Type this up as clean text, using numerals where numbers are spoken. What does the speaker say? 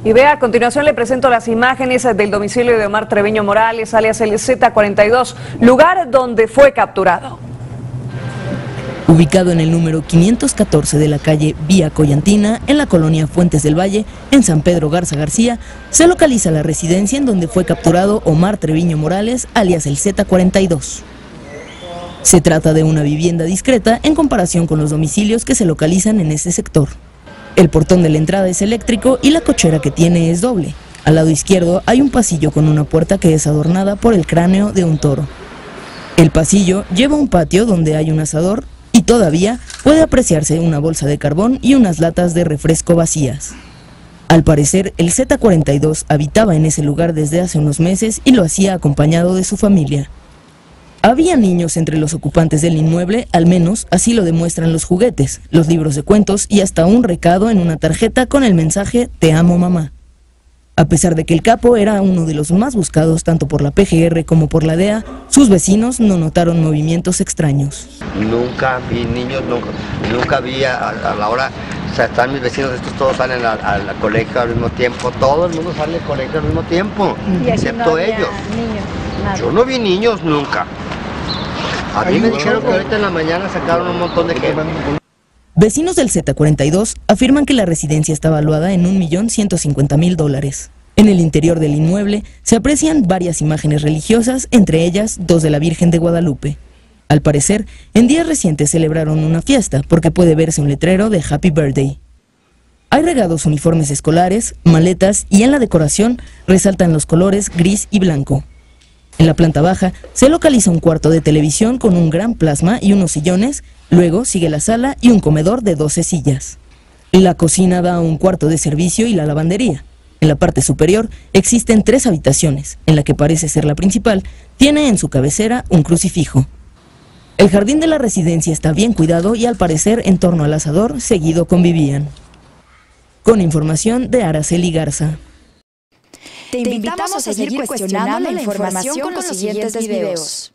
Y vea, a continuación le presento las imágenes del domicilio de Omar Treviño Morales, alias el Z42, lugar donde fue capturado. Ubicado en el número 514 de la calle Vía Collantina, en la colonia Fuentes del Valle, en San Pedro Garza García, se localiza la residencia en donde fue capturado Omar Treviño Morales, alias el Z42. Se trata de una vivienda discreta en comparación con los domicilios que se localizan en ese sector. El portón de la entrada es eléctrico y la cochera que tiene es doble. Al lado izquierdo hay un pasillo con una puerta que es adornada por el cráneo de un toro. El pasillo lleva un patio donde hay un asador y todavía puede apreciarse una bolsa de carbón y unas latas de refresco vacías. Al parecer, el Z42 habitaba en ese lugar desde hace unos meses y lo hacía acompañado de su familia. Había niños entre los ocupantes del inmueble, al menos así lo demuestran los juguetes, los libros de cuentos y hasta un recado en una tarjeta con el mensaje "Te amo, mamá". A pesar de que el capo era uno de los más buscados tanto por la PGR como por la DEA, sus vecinos no notaron movimientos extraños. Nunca vi niños, nunca vi a la hora, o sea, están mis vecinos, estos todos salen al colegio al mismo tiempo, todo el mundo sale al colegio al mismo tiempo, excepto no ellos. Niños, nada. Yo no vi niños nunca. A mí me dijeron que ahorita en la mañana sacaron un montón de gente. Vecinos del Z42 afirman que la residencia está valuada en $1.150.000. En el interior del inmueble se aprecian varias imágenes religiosas, entre ellas 2 de la Virgen de Guadalupe. Al parecer, en días recientes celebraron una fiesta porque puede verse un letrero de Happy Birthday. Hay regados uniformes escolares, maletas y en la decoración resaltan los colores gris y blanco. En la planta baja se localiza un cuarto de televisión con un gran plasma y unos sillones, luego sigue la sala y un comedor de 12 sillas. La cocina da a un cuarto de servicio y la lavandería. En la parte superior existen 3 habitaciones, en la que parece ser la principal, tiene en su cabecera un crucifijo. El jardín de la residencia está bien cuidado y al parecer en torno al asador seguido convivían. Con información de Araceli Garza. Te invitamos a seguir cuestionando la información con los siguientes videos.